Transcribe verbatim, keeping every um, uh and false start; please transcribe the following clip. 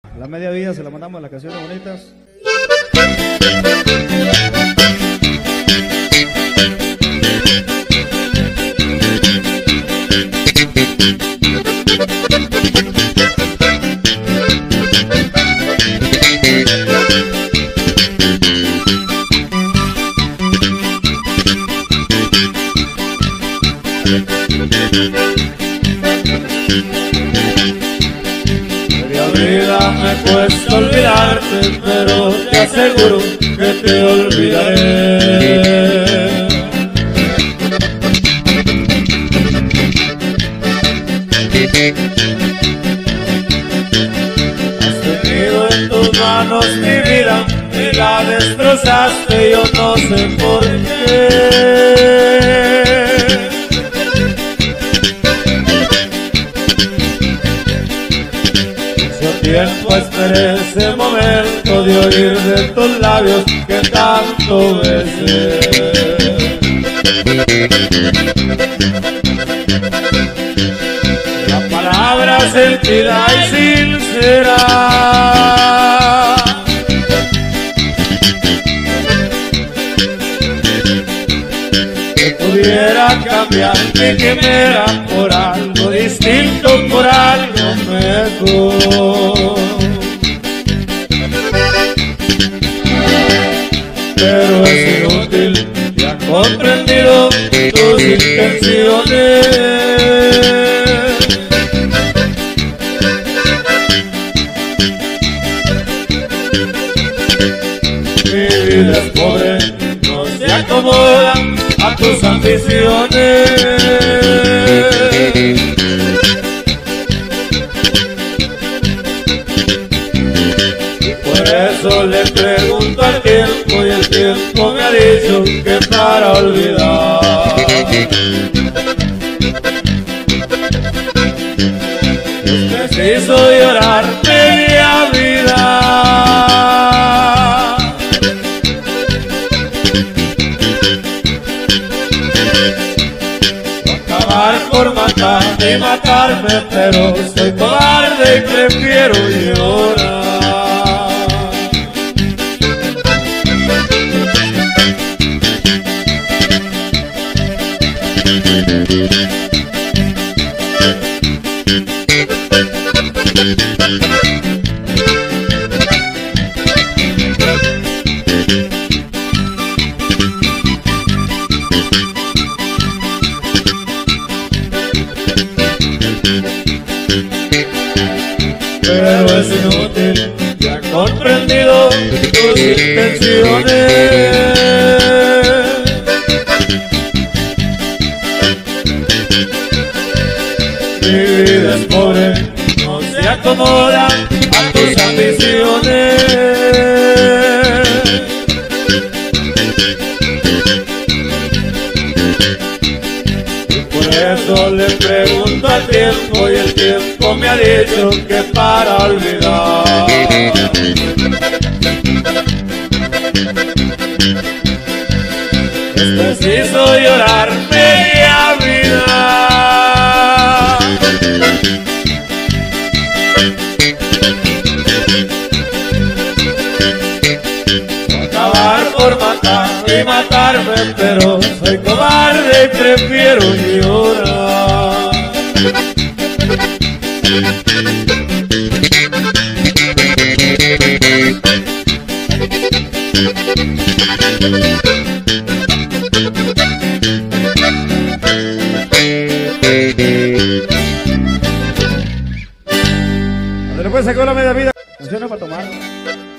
La media vida se la mandamos, las canciones bonitas. Media vida me cuesta olvidarte, pero te aseguro que te olvidaré. Has tenido en tus manos mi vida y la destrozaste, yo no sé por qué. Tiempo esperé ese momento de oír de tus labios que tanto besé. La palabra sentida y sincera que pudiera cambiar mi quimera por algo distinto, por algo mejor. Pero es inútil, ya he comprendido tus intenciones. Mi vida es pobre, no se acomoda a tus ambiciones. Por eso le pregunto al tiempo y el tiempo me ha dicho que para olvidar es preciso llorar media vida. Acabar por matar y matarme, pero soy cobarde y prefiero llorar. Pero es inútil, ya he comprendido tus intenciones. Mi vida es pobre, no se acomoda a tus ambiciones. Y por eso le pregunto al tiempo y el tiempo me ha dicho que para olvidar es preciso llorar media vida. Acabar por matar y matarme, pero soy cobarde y prefiero llorar. Después sacó la media vida. Canciones para tomar.